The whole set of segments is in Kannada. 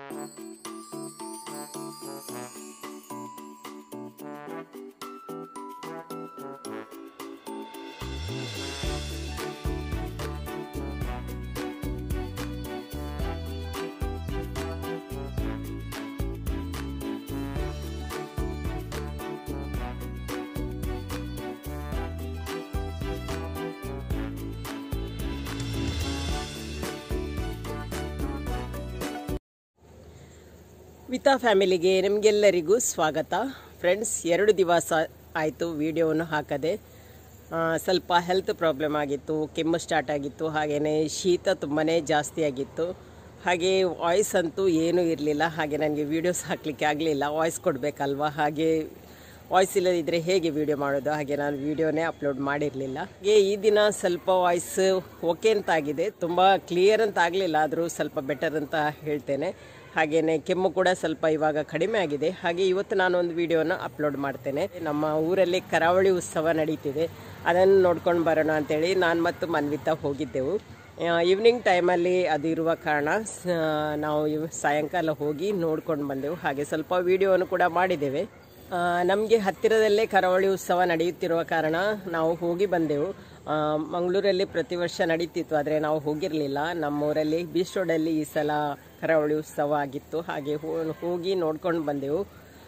ವಿತಾ ಫ್ಯಾಮಿಲಿಗೆ ನಿಮಗೆಲ್ಲರಿಗೂ ಸ್ವಾಗತ. ಫ್ರೆಂಡ್ಸ್, 2 ದಿವಸ ಆಯಿತು ವಿಡಿಯೋವನ್ನು ಹಾಕದೆ. ಸ್ವಲ್ಪ ಹೆಲ್ತ್ ಪ್ರಾಬ್ಲಮ್ ಆಗಿತ್ತು, ಕೆಮ್ಮು ಸ್ಟಾರ್ಟ್ ಆಗಿತ್ತು, ಹಾಗೆಯೇ ಶೀತ ತುಂಬಾ ಜಾಸ್ತಿ ಆಗಿತ್ತು. ಹಾಗೆ ವಾಯ್ಸ್ ಅಂತೂ ಏನೂ ಇರಲಿಲ್ಲ. ಹಾಗೆ ನನಗೆ ವೀಡಿಯೋಸ್ ಹಾಕಲಿಕ್ಕೆ ಆಗಲಿಲ್ಲ, ವಾಯ್ಸ್ ಕೊಡಬೇಕಲ್ವ. ಹಾಗೆ ವಾಯ್ಸ್ ಇಲ್ಲದಿದ್ದರೆ ಹೇಗೆ ವಿಡಿಯೋ ಮಾಡೋದು, ಹಾಗೆ ನಾನು ವಿಡಿಯೋನೇ ಅಪ್ಲೋಡ್ ಮಾಡಿರಲಿಲ್ಲ. ಹಾಗೆ ಈ ದಿನ ಸ್ವಲ್ಪ ವಾಯ್ಸ್ ಓಕೆ ಅಂತ ಆಗಿದೆ, ತುಂಬ ಕ್ಲಿಯರ್ ಅಂತ ಆಗಲಿಲ್ಲ, ಆದರೂ ಸ್ವಲ್ಪ ಬೆಟರ್ ಅಂತ ಹೇಳ್ತೇನೆ. ಹಾಗೆಯೇ ಕೆಮ್ಮು ಕೂಡ ಸ್ವಲ್ಪ ಇವಾಗ ಕಡಿಮೆ ಆಗಿದೆ. ಹಾಗೆ ಇವತ್ತು ನಾನು ಒಂದು ವಿಡಿಯೋನ ಅಪ್ಲೋಡ್ ಮಾಡ್ತೇನೆ. ನಮ್ಮ ಊರಲ್ಲಿ ಕರಾವಳಿ ಉತ್ಸವ ನಡೀತಿದೆ, ಅದನ್ನು ನೋಡ್ಕೊಂಡು ಬರೋಣ ಅಂತೇಳಿ ನಾನು ಮತ್ತು ಮನ್ವಿತಾ ಹೋಗಿದ್ದೆವು. ಈವ್ನಿಂಗ್ ಟೈಮಲ್ಲಿ ಅದು ಇರುವ ಕಾರಣ ನಾವು ಸಾಯಂಕಾಲ ಹೋಗಿ ನೋಡ್ಕೊಂಡು ಬಂದೆವು. ಹಾಗೆ ಸ್ವಲ್ಪ ವಿಡಿಯೋವನ್ನು ಕೂಡ ಮಾಡಿದ್ದೇವೆ. ನಮಗೆ ಹತ್ತಿರದಲ್ಲೇ ಕರಾವಳಿ ಉತ್ಸವ ನಡೆಯುತ್ತಿರುವ ಕಾರಣ ನಾವು ಹೋಗಿ ಬಂದೆವು. ಮಂಗಳೂರಲ್ಲಿ ಪ್ರತಿ ವರ್ಷ ನಡೀತಿತ್ತು, ಆದರೆ ನಾವು ಹೋಗಿರಲಿಲ್ಲ. ನಮ್ಮೂರಲ್ಲಿ ಬೀಚ್ ರೋಡಲ್ಲಿ ಈ ಸಲ ಕರಾವಳಿ ಉತ್ಸವ ಆಗಿತ್ತು. ಹಾಗೆ ಹೋಗಿ ನೋಡ್ಕೊಂಡು ಬಂದೆವು.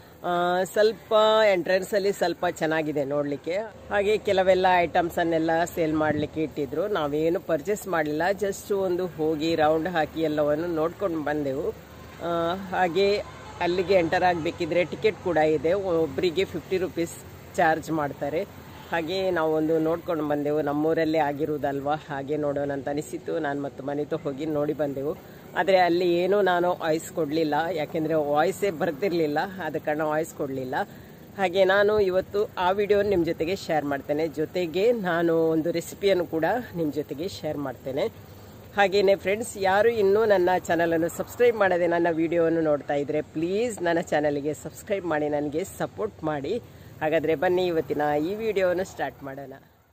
ಸ್ವಲ್ಪ ಎಂಟ್ರೆನ್ಸಲ್ಲಿ ಸ್ವಲ್ಪ ಚೆನ್ನಾಗಿದೆ ನೋಡಲಿಕ್ಕೆ. ಹಾಗೆ ಕೆಲವೆಲ್ಲ ಐಟಮ್ಸನ್ನೆಲ್ಲ ಸೇಲ್ ಮಾಡಲಿಕ್ಕೆ ಇಟ್ಟಿದ್ರು. ನಾವೇನು ಪರ್ಚೇಸ್ ಮಾಡಲಿಲ್ಲ, ಜಸ್ಟ್ ಒಂದು ಹೋಗಿ ರೌಂಡ್ ಹಾಕಿ ಎಲ್ಲವನ್ನು ನೋಡ್ಕೊಂಡು ಬಂದೆವು. ಹಾಗೆ ಅಲ್ಲಿಗೆ ಎಂಟರ್ ಆಗಬೇಕಿದ್ರೆ ಟಿಕೆಟ್ ಕೂಡ ಇದೆ, ಒಬ್ಬರಿಗೆ 50 ರೂಪೀಸ್ ಚಾರ್ಜ್ ಮಾಡ್ತಾರೆ. ಹಾಗೆ ನಾವು ಒಂದು ನೋಡ್ಕೊಂಡು ಬಂದೆವು, ನಮ್ಮೂರಲ್ಲೇ ಆಗಿರುವುದಲ್ವ, ಹಾಗೆ ನೋಡೋಣ ಅಂತ ಅನಿಸಿತು. ನಾನು ಮತ್ತು ಮನೆತು ಹೋಗಿ ನೋಡಿ ಬಂದೆವು. ಆದರೆ ಅಲ್ಲಿ ಏನೂ ನಾನು ವಾಯ್ಸ್ ಕೊಡಲಿಲ್ಲ, ಯಾಕೆಂದರೆ ವಾಯ್ಸೇ ಬರ್ತಿರಲಿಲ್ಲ, ಆದ ಕಾರಣ ವಾಯ್ಸ್ ಕೊಡಲಿಲ್ಲ. ಹಾಗೆ ನಾನು ಇವತ್ತು ಆ ವಿಡಿಯೋ ನಿಮ್ಮ ಜೊತೆಗೆ ಶೇರ್ ಮಾಡ್ತೇನೆ. ಜೊತೆಗೆ ನಾನು ಒಂದು ರೆಸಿಪಿಯನ್ನು ಕೂಡ ನಿಮ್ಮ ಜೊತೆಗೆ ಶೇರ್ ಮಾಡ್ತೇನೆ. ಹಾಗೆಯೇ ಫ್ರೆಂಡ್ಸ್, ಯಾರು ಇನ್ನೂ ನನ್ನ ಚಾನಲನ್ನು ಸಬ್ಸ್ಕ್ರೈಬ್ ಮಾಡದೆ ನನ್ನ ವಿಡಿಯೋವನ್ನು ನೋಡ್ತಾ ಇದ್ದರೆ ಪ್ಲೀಸ್ ನನ್ನ ಚಾನಲ್ಗೆ ಸಬ್ಸ್ಕ್ರೈಬ್ ಮಾಡಿ ನನಗೆ ಸಪೋರ್ಟ್ ಮಾಡಿ. ಹಾಗಾದರೆ ಬನ್ನಿ ಇವತ್ತಿನ ಈ ವಿಡಿಯೋವನ್ನು ಸ್ಟಾರ್ಟ್ ಮಾಡೋಣ.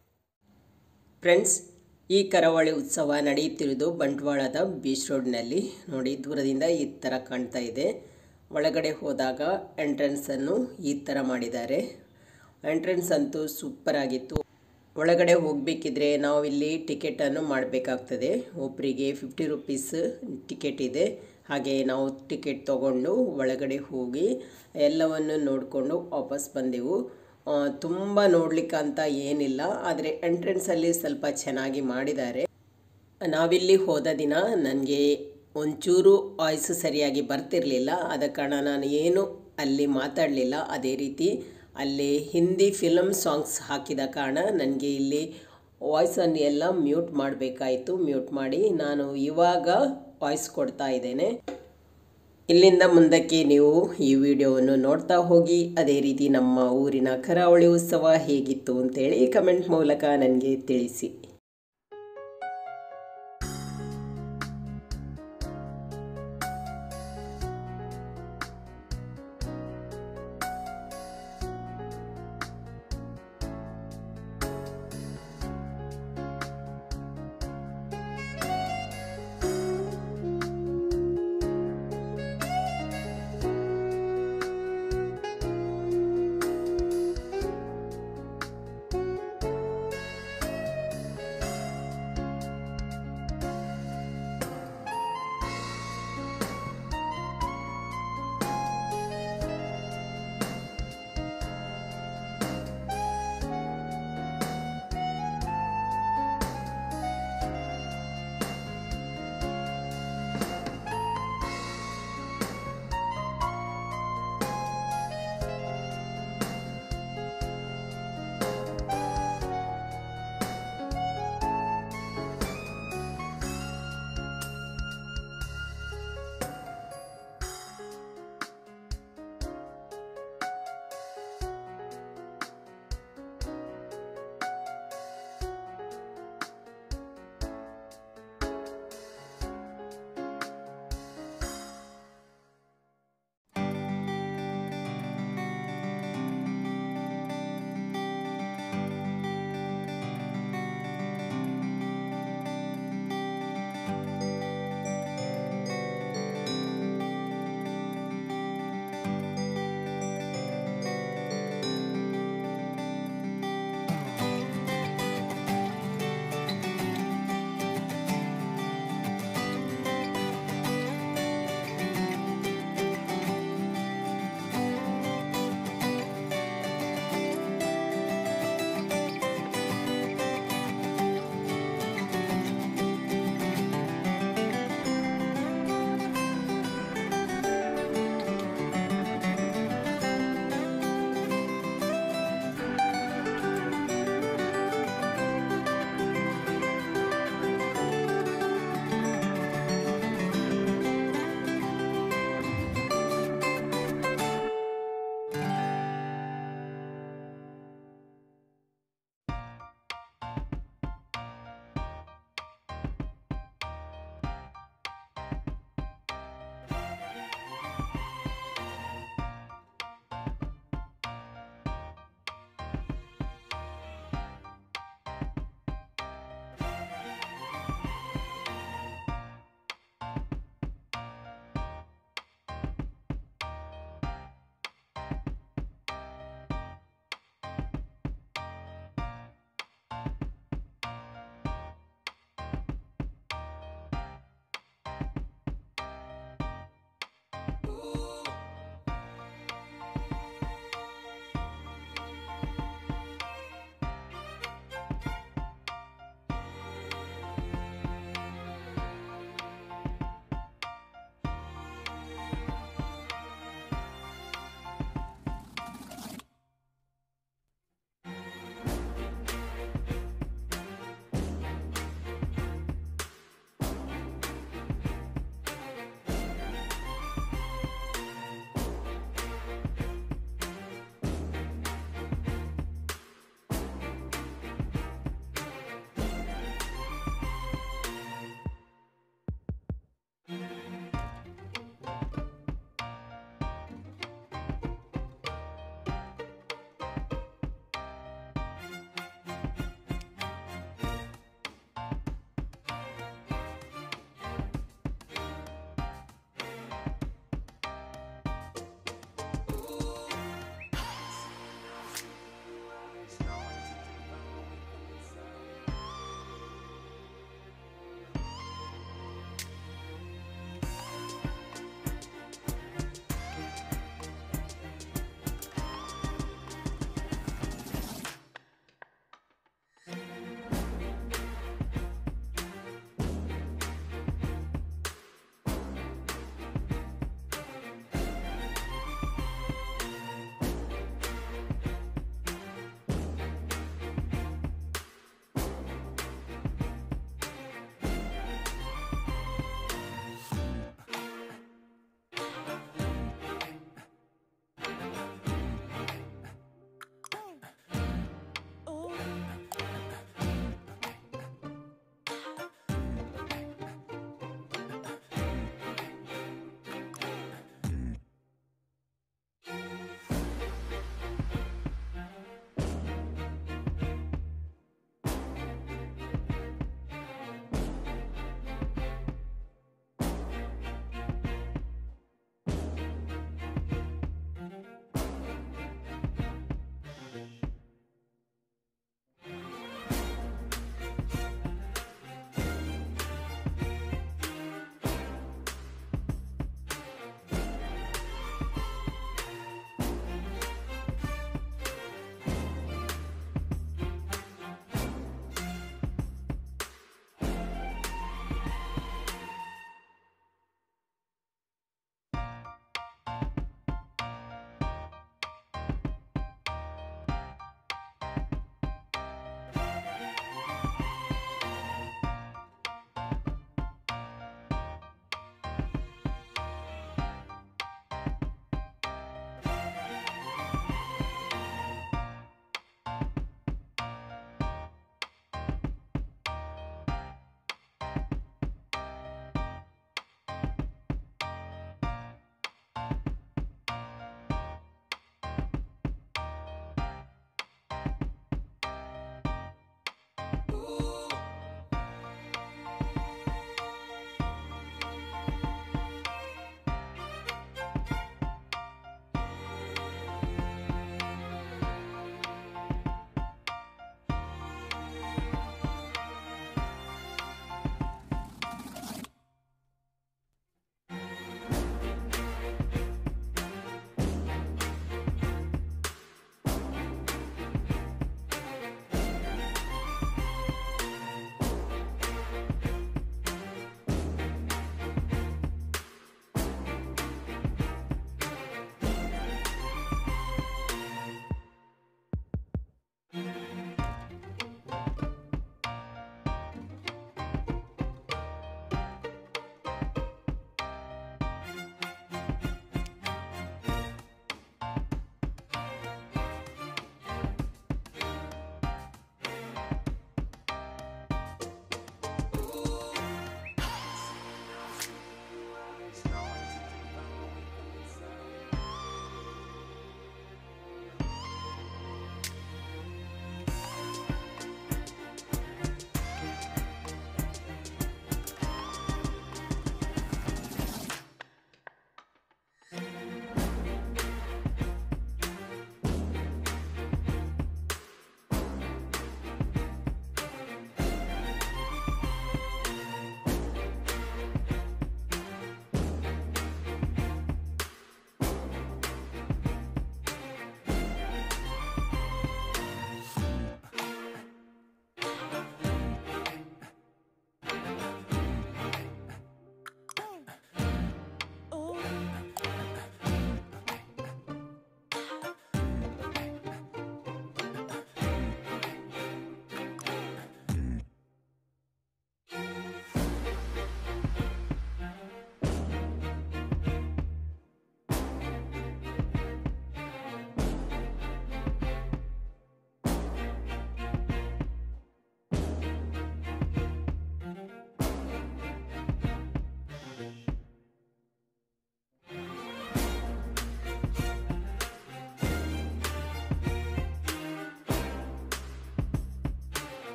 ಫ್ರೆಂಡ್ಸ್, ಈ ಕರಾವಳಿ ಉತ್ಸವ ನಡೆಯುತ್ತಿರುವುದು ಬಂಟ್ವಾಳದ ಬೀಚ್ ರೋಡ್ನಲ್ಲಿ. ನೋಡಿ, ದೂರದಿಂದ ಈ ಥರ ಕಾಣ್ತಾ ಇದೆ. ಒಳಗಡೆ ಹೋದಾಗ ಎಂಟ್ರೆನ್ಸನ್ನು ಈ ಥರ ಮಾಡಿದ್ದಾರೆ. ಎಂಟ್ರೆನ್ಸ್ ಅಂತೂ ಸೂಪರ್ ಆಗಿತ್ತು. ಒಳಗಡೆ ಹೋಗಬೇಕಿದ್ರೆ ನಾವು ಇಲ್ಲಿ ಟಿಕೆಟನ್ನು ಮಾಡಬೇಕಾಗ್ತದೆ. ಒಬ್ಬರಿಗೆ 50 ರೂಪೀಸ್ ಟಿಕೆಟ್ ಇದೆ. ಹಾಗೆ ನಾವು ಟಿಕೆಟ್ ತಗೊಂಡು ಒಳಗಡೆ ಹೋಗಿ ಎಲ್ಲವನ್ನು ನೋಡಿಕೊಂಡು ವಾಪಸ್ ಬಂದೆವು. ತುಂಬ ನೋಡಲಿಕ್ಕಂತ ಏನಿಲ್ಲ, ಆದರೆ ಎಂಟ್ರೆನ್ಸಲ್ಲಿ ಸ್ವಲ್ಪ ಚೆನ್ನಾಗಿ ಮಾಡಿದ್ದಾರೆ. ನಾವಿಲ್ಲಿ ಹೋದ ದಿನ ನನಗೆ ಒಂಚೂರು ವಾಯ್ಸ್ ಸರಿಯಾಗಿ ಬರ್ತಿರಲಿಲ್ಲ, ಆದ ಕಾರಣ ನಾನು ಏನು ಅಲ್ಲಿ ಮಾತಾಡಲಿಲ್ಲ. ಅದೇ ರೀತಿ ಅಲ್ಲಿ ಹಿಂದಿ ಫಿಲಮ್ ಸಾಂಗ್ಸ್ ಹಾಕಿದ ಕಾರಣ ನನಗೆ ಇಲ್ಲಿ ವಾಯ್ಸನ್ನು ಎಲ್ಲ ಮ್ಯೂಟ್ ಮಾಡಬೇಕಾಯಿತು. ಮ್ಯೂಟ್ ಮಾಡಿ ನಾನು ಇವಾಗ ವಾಯ್ಸ್ ಕೊಡ್ತಾ ಇದ್ದೇನೆ. ಇಲ್ಲಿಂದ ಮುಂದಕ್ಕೆ ನೀವು ಈ ವಿಡಿಯೋವನ್ನು ನೋಡ್ತಾ ಹೋಗಿ. ಅದೇ ರೀತಿ ನಮ್ಮ ಊರಿನ ಕರಾವಳಿ ಉತ್ಸವ ಹೇಗಿತ್ತು ಅಂತೇಳಿ ಕಮೆಂಟ್ ಮೂಲಕ ನನಗೆ ತಿಳಿಸಿ.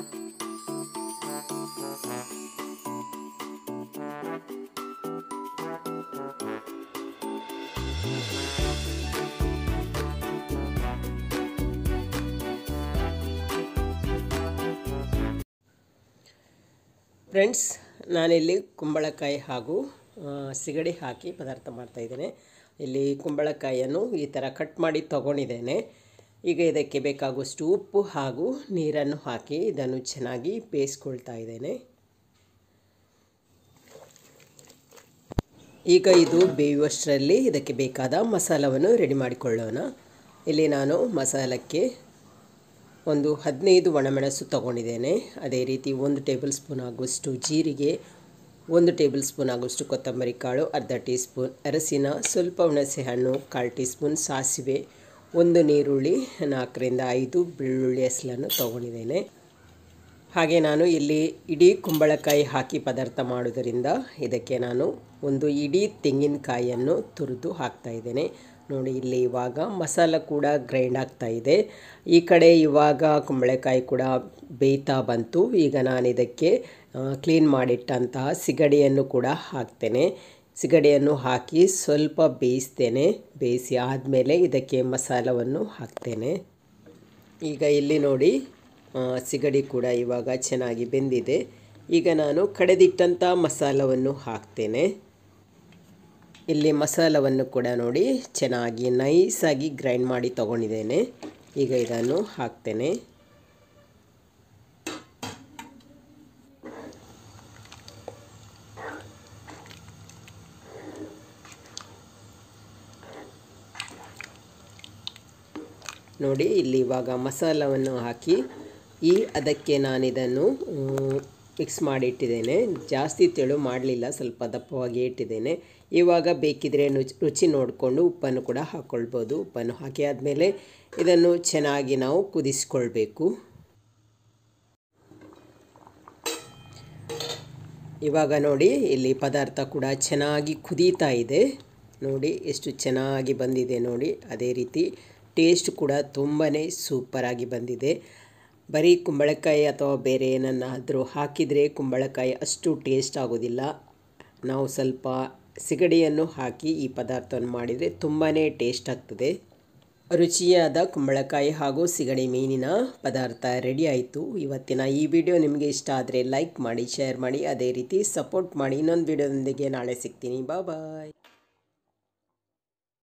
ಫ್ರೆಂಡ್ಸ್, ನಾನಿಲ್ಲಿ ಕುಂಬಳಕಾಯಿ ಹಾಗೂ ಸಿಗಡಿ ಹಾಕಿ ಪದಾರ್ಥ ಮಾಡ್ತಾಯಿದ್ದೇನೆ. ಇಲ್ಲಿ ಕುಂಬಳಕಾಯಿಯನ್ನು ಈ ಥರ ಕಟ್ ಮಾಡಿ ತಗೊಂಡಿದ್ದೇನೆ. ಈಗ ಇದಕ್ಕೆ ಬೇಕಾಗುವಷ್ಟು ಉಪ್ಪು ಹಾಗೂ ನೀರನ್ನು ಹಾಕಿ ಇದನ್ನು ಚೆನ್ನಾಗಿ ಬೇಯಿಸ್ಕೊಳ್ತಾ ಇದ್ದೇನೆ. ಈಗ ಇದು ಬೇಯುವಷ್ಟರಲ್ಲಿ ಇದಕ್ಕೆ ಬೇಕಾದ ಮಸಾಲವನ್ನು ರೆಡಿ ಮಾಡಿಕೊಳ್ಳೋಣ. ಇಲ್ಲಿ ನಾನು ಮಸಾಲಕ್ಕೆ ಒಂದು 15 ಒಣಮೆಣಸು ತಗೊಂಡಿದ್ದೇನೆ. ಅದೇ ರೀತಿ 1 ಟೇಬಲ್ ಸ್ಪೂನ್ ಆಗುವಷ್ಟು ಜೀರಿಗೆ, 1 ಟೇಬಲ್ ಸ್ಪೂನ್ ಆಗುವಷ್ಟು ಕೊತ್ತಂಬರಿ ಕಾಳು, ಅರ್ಧ ಟೀ ಸ್ಪೂನ್ ಅರಸಿನ, ಸ್ವಲ್ಪ ಹುಣಸೆಹಣ್ಣು, 1/4 ಟೀ ಸ್ಪೂನ್ ಸಾಸಿವೆ, 1 ನೀರುಳ್ಳಿ, 4 ರಿಂದ 5 ಬೆಳ್ಳುಳ್ಳಿ ಹೆಸಲನ್ನು ತಗೊಂಡಿದ್ದೇನೆ. ಹಾಗೆ ನಾನು ಇಲ್ಲಿ ಇಡೀ ಕುಂಬಳಕಾಯಿ ಹಾಕಿ ಪದಾರ್ಥ ಮಾಡೋದರಿಂದ ಇದಕ್ಕೆ ನಾನು ಒಂದು ಇಡೀ ತೆಂಗಿನಕಾಯಿಯನ್ನು ತುರಿದು ಹಾಕ್ತಾಯಿದ್ದೇನೆ. ನೋಡಿ, ಇಲ್ಲಿ ಇವಾಗ ಮಸಾಲ ಕೂಡ ಗ್ರೈಂಡ್ ಆಗ್ತಾ ಇದೆ. ಈ ಕಡೆ ಇವಾಗ ಕುಂಬಳಕಾಯಿ ಕೂಡ ಬೇಯ್ತಾ ಬಂತು. ಈಗ ನಾನು ಇದಕ್ಕೆ ಕ್ಲೀನ್ ಮಾಡಿಟ್ಟಂತಹ ಸಿಗಡಿಯನ್ನು ಕೂಡ ಹಾಕ್ತೇನೆ. ಸಿಗಡಿಯನ್ನು ಹಾಕಿ ಸ್ವಲ್ಪ ಬೇಯಿಸ್ತೇನೆ. ಬೇಯಿಸಿ ಆದಮೇಲೆ ಇದಕ್ಕೆ ಮಸಾಲವನ್ನು ಹಾಕ್ತೇನೆ. ಈಗ ಇಲ್ಲಿ ನೋಡಿ, ಸಿಗಡಿ ಕೂಡ ಇವಾಗ ಚೆನ್ನಾಗಿ ಬೆಂದಿದೆ. ಈಗ ನಾನು ಕಡೆದಿಟ್ಟಂಥ ಮಸಾಲವನ್ನು ಹಾಕ್ತೇನೆ. ಇಲ್ಲಿ ಮಸಾಲವನ್ನು ಕೂಡ ನೋಡಿ ಚೆನ್ನಾಗಿ ನೈಸಾಗಿ ಗ್ರೈಂಡ್ ಮಾಡಿ ತಗೊಂಡಿದ್ದೇನೆ. ಈಗ ಇದನ್ನು ಹಾಕ್ತೇನೆ. ನೋಡಿ, ಇಲ್ಲಿ ಇವಾಗ ಮಸಾಲವನ್ನು ಹಾಕಿ ಅದಕ್ಕೆ ನಾನಿದನ್ನು ಮಿಕ್ಸ್ ಮಾಡಿ ಇಟ್ಟಿದ್ದೇನೆ. ಜಾಸ್ತಿ ತೆಳು ಮಾಡಲಿಲ್ಲ, ಸ್ವಲ್ಪ ದಪ್ಪವಾಗಿ ಇಟ್ಟಿದ್ದೇನೆ. ಇವಾಗ ಬೇಕಿದ್ರೆ ರುಚಿ ನೋಡಿಕೊಂಡು ಉಪ್ಪನ್ನು ಕೂಡ ಹಾಕ್ಕೊಳ್ಬೋದು. ಉಪ್ಪನ್ನು ಹಾಕಿ ಆದಮೇಲೆ ಇದನ್ನು ಚೆನ್ನಾಗಿ ನಾವು ಕುದಿಸ್ಕೊಳ್ಬೇಕು. ಇವಾಗ ನೋಡಿ, ಇಲ್ಲಿ ಪದಾರ್ಥ ಕೂಡ ಚೆನ್ನಾಗಿ ಕುದೀತಾ ಇದೆ. ನೋಡಿ ಎಷ್ಟು ಚೆನ್ನಾಗಿ ಬಂದಿದೆ ನೋಡಿ. ಅದೇ ರೀತಿ ಟೇಸ್ಟ್ ಕೂಡ ತುಂಬಾ ಸೂಪರಾಗಿ ಬಂದಿದೆ. ಬರೀ ಕುಂಬಳಕಾಯಿ ಅಥವಾ ಬೇರೆ ಏನನ್ನಾದರೂ ಹಾಕಿದರೆ ಕುಂಬಳಕಾಯಿ ಅಷ್ಟು ಟೇಸ್ಟ್ ಆಗೋದಿಲ್ಲ. ನಾವು ಸ್ವಲ್ಪ ಸಿಗಡಿಯನ್ನು ಹಾಕಿ ಈ ಪದಾರ್ಥವನ್ನು ಮಾಡಿದರೆ ತುಂಬಾ ಟೇಸ್ಟ್ ಆಗ್ತದೆ. ರುಚಿಯಾದ ಕುಂಬಳಕಾಯಿ ಹಾಗೂ ಸಿಗಡಿ ಮೀನಿನ ಪದಾರ್ಥ ರೆಡಿ ಆಯಿತು. ಇವತ್ತಿನ ಈ ವಿಡಿಯೋ ನಿಮಗೆ ಇಷ್ಟ ಆದರೆ ಲೈಕ್ ಮಾಡಿ, ಶೇರ್ ಮಾಡಿ, ಅದೇ ರೀತಿ ಸಪೋರ್ಟ್ ಮಾಡಿ. ಇನ್ನೊಂದು ವಿಡಿಯೋದೊಂದಿಗೆ ನಾಳೆ ಸಿಗ್ತೀನಿ. ಬಾಯ್.